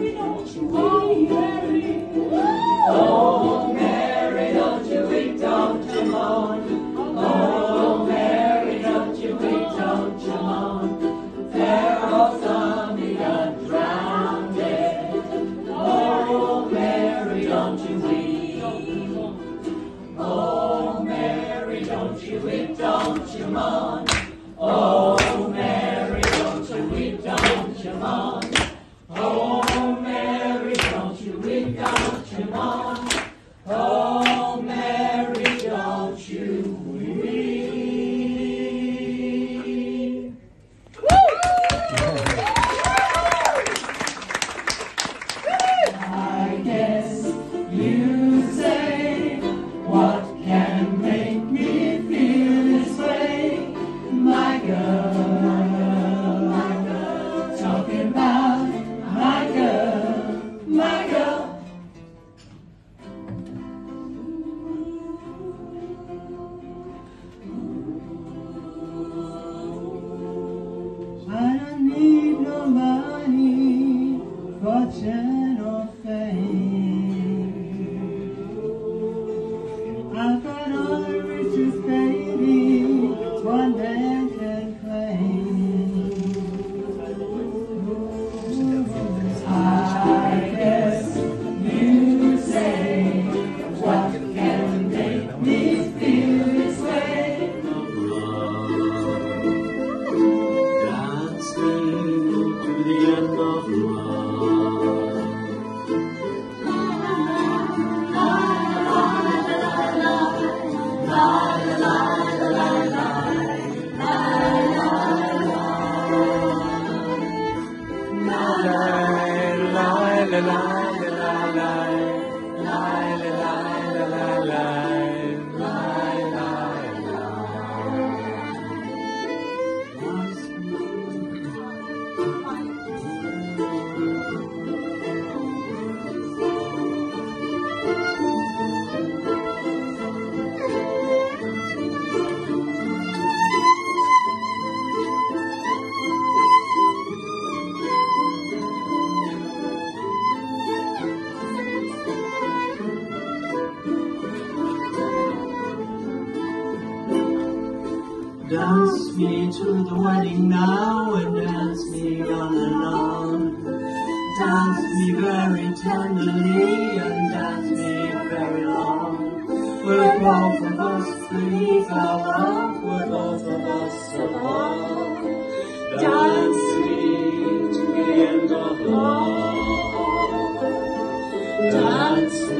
Mary, don't you weep. Oh, Mary, don't you weep, don't you mourn. Oh, Mary, don't you weep, don't you mourn. Pharaoh's son begun drowning. Oh, Mary, don't you weep. Oh, Mary, don't you weep, don't you mourn. Oh, Mary, don't you weep, don't you mourn. Oh, Mary, don't you weep, don't you mourn. Oh, Mary, don't you weep. I guess you say, what can make me feel this way? My girl, talking about my girl, my girl. I don't need no money, fortune or fame. I've got all the riches, baby, one man can claim. I guess you say, what can make me feel this way? Dancing to the end of love. Dance me to the wedding now and dance me on and on. Dance me very tenderly and dance me very long. We're both of us please our love, we're both of us above. Dance me to the end of love. Dance